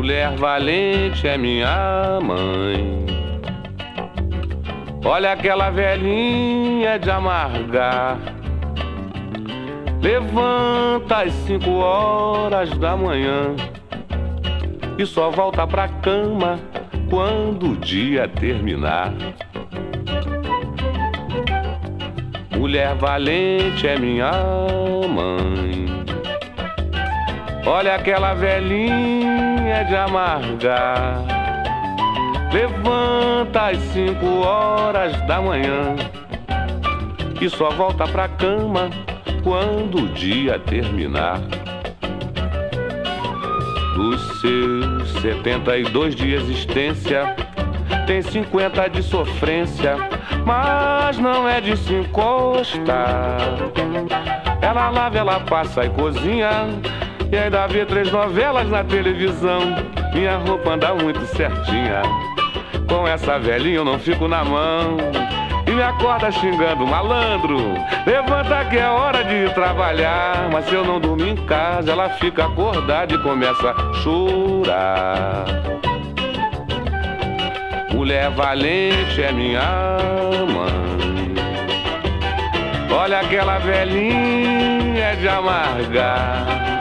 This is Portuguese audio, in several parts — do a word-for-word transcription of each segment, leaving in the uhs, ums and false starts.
Mulher valente é minha mãe. Olha aquela velhinha de amargar. Levanta às cinco horas da manhã e só volta pra cama quando o dia terminar. Mulher valente é minha mãe. Olha aquela velhinha de amargar. Levanta às cinco horas da manhã e só volta pra cama quando o dia terminar. Dos seus setenta e dois de existência, tem cinquenta de sofrência, mas não é de se encostar. Ela lava, ela passa e cozinha, e ainda vê três novelas na televisão. Minha roupa anda muito certinha, com essa velhinha eu não fico na mão. E me acorda xingando, malandro, levanta que é hora de ir trabalhar. Mas se eu não dormir em casa, ela fica acordada e começa a chorar. Mulher valente é minha mãe. Olha aquela velhinha de amargar.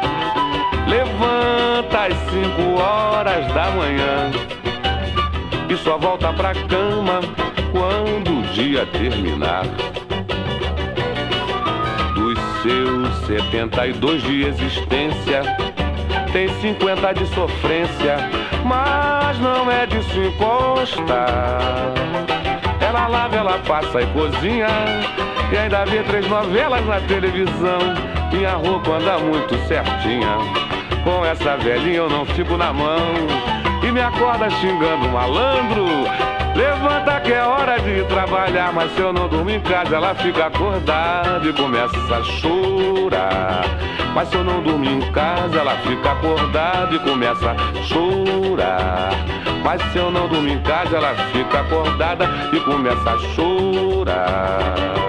Levanta às cinco horas da manhã e só volta pra cama quando o dia terminar. Dos seus setenta e dois de existência, tem cinquenta de sofrência, mas não é de se encostar. Ela lava, ela passa e cozinha, e ainda vê três novelas na televisão. Minha roupa anda muito certinha, com essa velhinha eu não fico na mão. E me acorda xingando, malandro, levanta que é hora de ir trabalhar. Mas se eu não durmo em casa, ela fica acordada e começa a chorar. Mas se eu não dormir em casa, ela fica acordada e começa a chorar. Mas se eu não dormir em casa, ela fica acordada e começa a chorar.